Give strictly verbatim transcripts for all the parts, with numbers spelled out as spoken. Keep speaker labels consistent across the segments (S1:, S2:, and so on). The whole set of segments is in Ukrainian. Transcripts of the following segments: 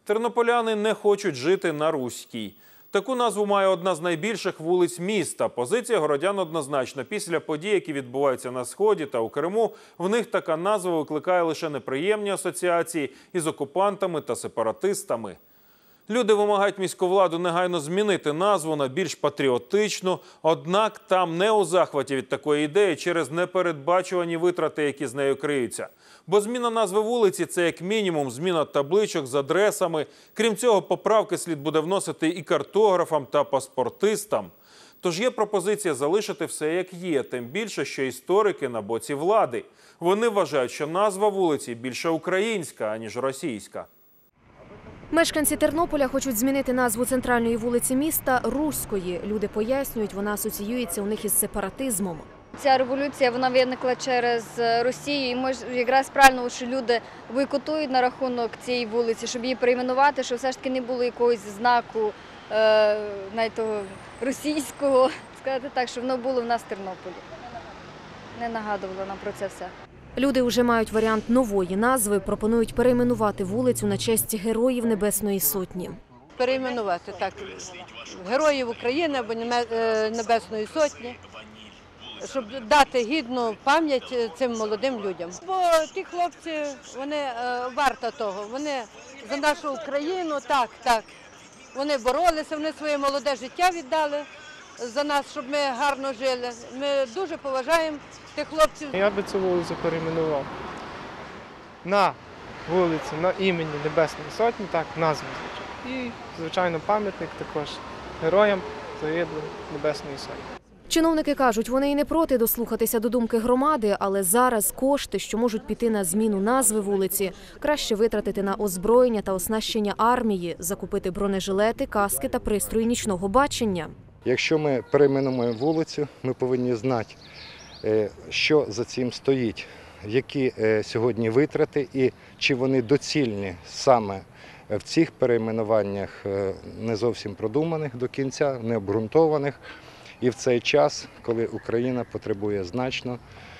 S1: Тернополяни не хочуть жити на Руській. Таку назву має одна з найбільших вулиць міста. Позиція городян однозначна. Після подій, які відбуваються на Сході та у Криму, в них така назва викликає лише неприємні асоціації із окупантами та сепаратистами. Люди вимагають міську владу негайно змінити назву на більш патріотичну, однак там не у захваті від такої ідеї через непередбачувані витрати, які з нею криються. Бо зміна назви вулиці – це як мінімум зміна табличок з адресами. Крім цього, поправки слід буде вносити і картографам та паспортистам. Тож є пропозиція залишити все як є, тим більше, що історики на боці влади. Вони вважають, що назва вулиці більше українська, аніж російська.
S2: Мешканці Тернополя хочуть змінити назву центральної вулиці міста Руської. Люди пояснюють, вона асоціюється у них із сепаратизмом.
S3: Ця революція, вона виникла через Росію, і може, якраз правильно, що люди бойкотують на рахунок цієї вулиці, щоб її перейменувати, щоб все ж таки не було якогось знаку е, навіть того російського, сказати так, щоб воно було в нас в Тернополі. Не нагадувало нам про це все.
S2: Люди вже мають варіант нової назви, пропонують перейменувати вулицю на честь Героїв Небесної Сотні.
S4: Перейменувати, так, Героїв України або Небесної Сотні, щоб дати гідну пам'ять цим молодим людям. Бо ті хлопці, вони варта того, вони за нашу Україну, так, так, вони боролися, вони своє молоде життя віддали за нас, щоб ми гарно жили. Ми дуже поважаємо тих хлопців.
S5: Я би цю вулицю перейменував на вулицю, на імені Небесної Сотні, так, назву, звичайно. І, звичайно, пам'ятник також героям загиблим Небесної Сотні.
S2: Чиновники кажуть, вони і не проти дослухатися до думки громади, але зараз кошти, що можуть піти на зміну назви вулиці, краще витратити на озброєння та оснащення армії, закупити бронежилети, каски та пристрої нічного бачення.
S6: Якщо ми перейменуємо вулицю, ми повинні знати, що за цим стоїть, які сьогодні витрати і чи вони доцільні саме в цих перейменуваннях не зовсім продуманих до кінця, не обґрунтованих. І в цей час, коли Україна потребує значно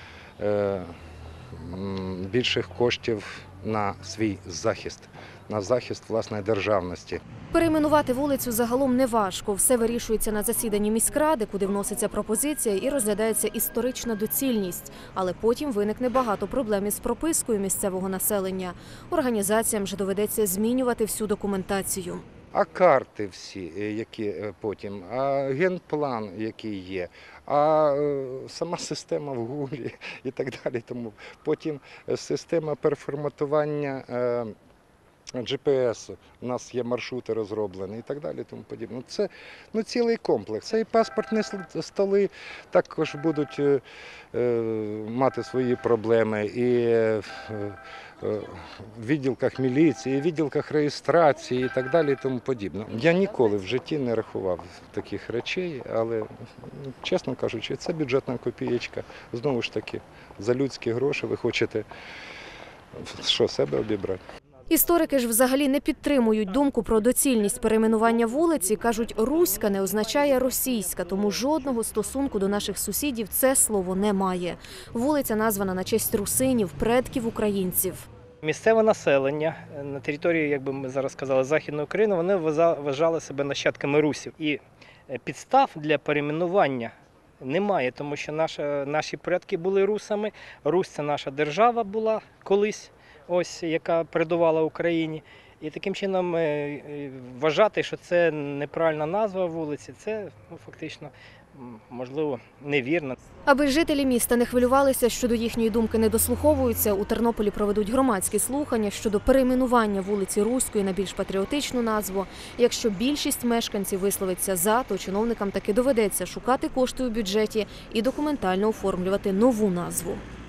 S6: більших коштів на свій захист, на захист власної державності.
S2: Перейменувати вулицю загалом не важко. Все вирішується на засіданні міськради, куди вноситься пропозиція і розглядається історична доцільність. Але потім виникне багато проблем із пропискою місцевого населення. Організаціям же доведеться змінювати всю документацію.
S6: А карти всі, які потім, а генплан, який є, а сама система в Гуглі і так далі. Тому потім система переформатування джі пі ес, у нас є маршрути розроблені і так далі. Тому подібне. Це ну, цілий комплекс. Це і паспортні столи також будуть е, мати свої проблеми. І е, в відділках міліції, в відділках реєстрації і так далі, тому подібне. Я ніколи в житті не рахував таких речей, але, чесно кажучи, це бюджетна копієчка. Знову ж таки, за людські гроші ви хочете, що, себе обібрати.
S2: Історики ж взагалі не підтримують думку про доцільність перейменування вулиці. Кажуть, руська не означає російська, тому жодного стосунку до наших сусідів це слово не має. Вулиця названа на честь русинів, предків українців.
S7: Місцеве населення на території, як би ми зараз сказали, Західної України, вони вважали себе нащадками русів. І підстав для перейменування немає, тому що наша, наші предки були русами. Русь – це наша держава була колись. Ось, яка передувала Україні. І таким чином вважати, що це неправильна назва вулиці, це ну, фактично, можливо, невірно.
S2: Аби жителі міста не хвилювалися, що до їхньої думки не дослуховуються, у Тернополі проведуть громадські слухання щодо перейменування вулиці Руської на більш патріотичну назву. Якщо більшість мешканців висловиться за, то чиновникам таки доведеться шукати кошти у бюджеті і документально оформлювати нову назву.